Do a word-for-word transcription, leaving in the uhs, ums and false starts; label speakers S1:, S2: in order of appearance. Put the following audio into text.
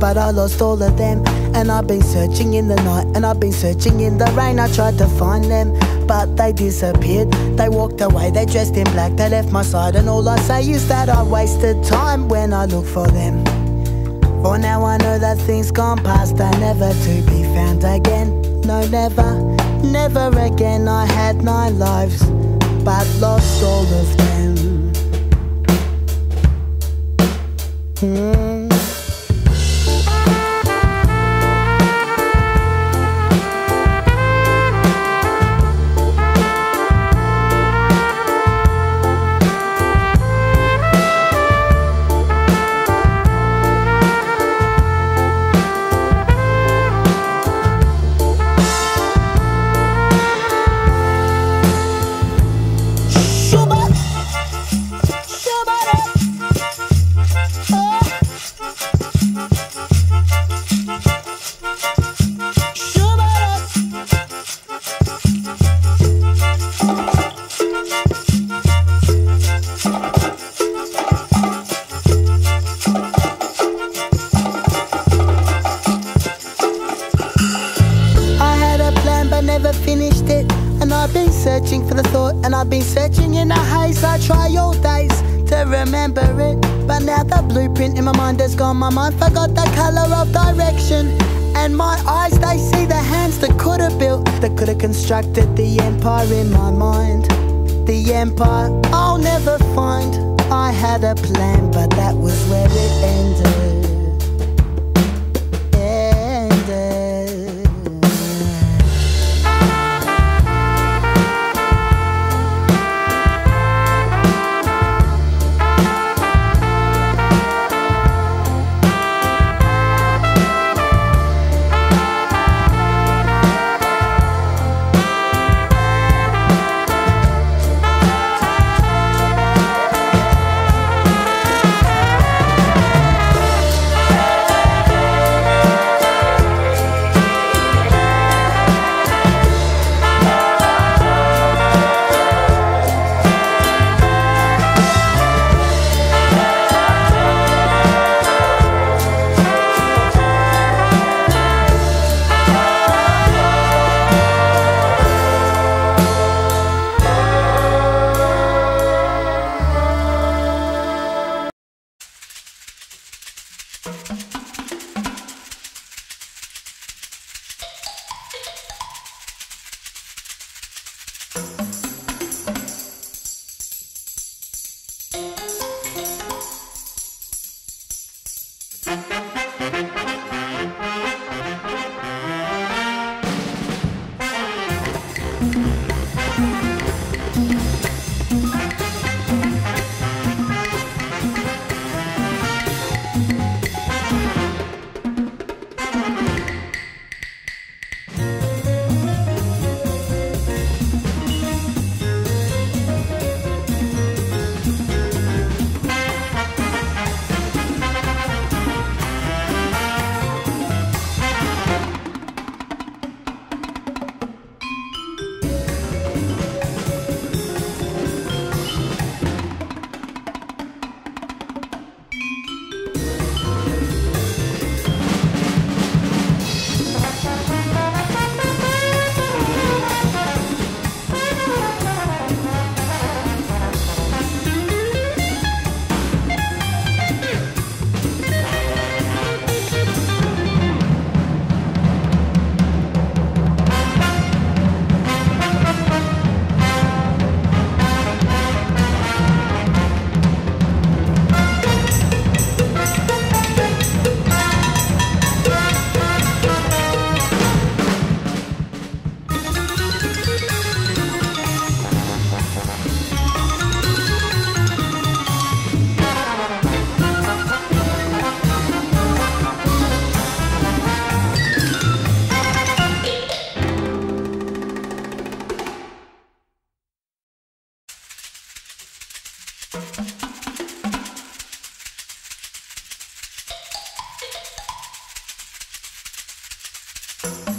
S1: but I lost all of them. And I've been searching in the night, and I've been searching in the rain. I tried to find them, but they disappeared. They walked away, they dressed in black, they left my side. And all I say is that I wasted time when I look for them. For now I know that things gone past are never to be found again. No, never, never again. I had nine lives, but lost all of them. Mm. Never finished it, and I've been searching for the thought, and I've been searching in a haze. I try all days to remember it, but now the blueprint in my mind has gone. My mind forgot the colour of direction, and my eyes, they see the hands that could have built, that could have constructed the empire in my mind. The empire I'll never find. I had a plan, but that was where it ended.
S2: You